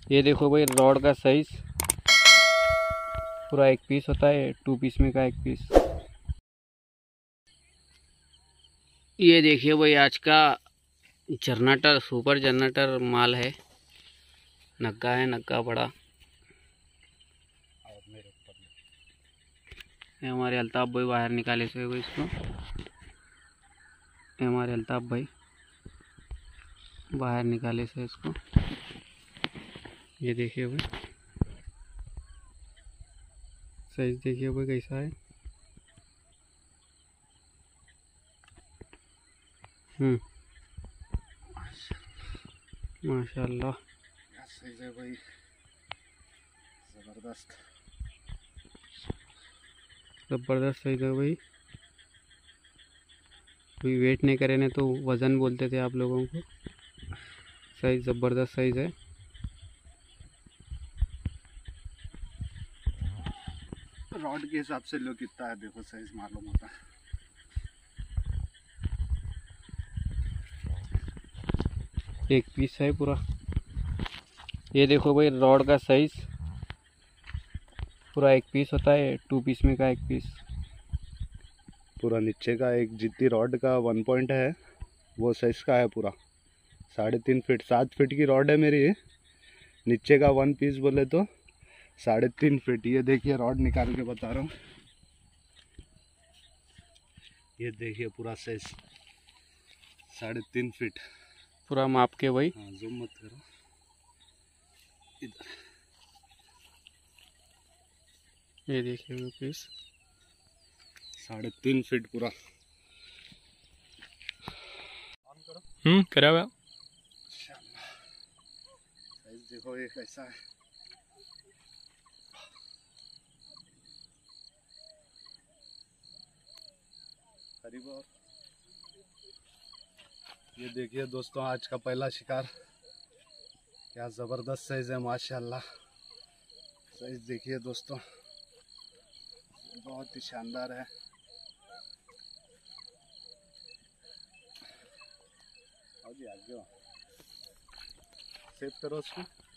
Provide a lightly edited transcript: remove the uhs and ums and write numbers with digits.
ये देखो भाई रॉड का साइज पूरा एक पीस होता है, 2 पीस में का एक पीस। ये देखिए भाई आज का जनरेटर, सुपर जनरेटर माल है। नग्गा है, नग्गा बड़ा। ये हमारे अल्ताफ भाई बाहर निकाले से हुए इसको। ये हमारे अल्ताफ भाई बाहर निकाले से इसको। ये देखिए भाई साइज देखिए भाई कैसा है। माशाल्लाह साइज है भाई, जबरदस्त ज़बरदस्त साइज है भाई। कोई वेट नहीं करे ना तो वज़न बोलते थे आप लोगों को। साइज ज़बरदस्त साइज है। रॉड के हिसाब से लो कितना है, देखो साइज मालूम होता है। एक पीस है पूरा। ये देखो भाई रॉड का साइज पूरा एक पीस होता है, 2 पीस में का एक पीस। पूरा नीचे का एक जितनी रॉड का 1 पॉइंट है वो साइज का है पूरा। 3.5 फीट 7 फीट की रॉड है मेरी। नीचे का 1 पीस बोले तो 3.5 फीट। ये देखिए रॉड निकाल के बता रहा हूँ। ये देखिए पूरा साइज 3.5 फीट पूरा माप के भाई। हाँ, जूम मत करो इधर। ये देखिए वो पीस 3.5 फीट पूरा। करा हुआ। साइज देखो ये कैसा है। करीब और ये देखिए दोस्तों आज का पहला शिकार। क्या ज़बरदस्त साइज है माशाल्लाह। साइज देखिए दोस्तों, बहुत ही शानदार है। आओ जी आगे सेव करो उसको।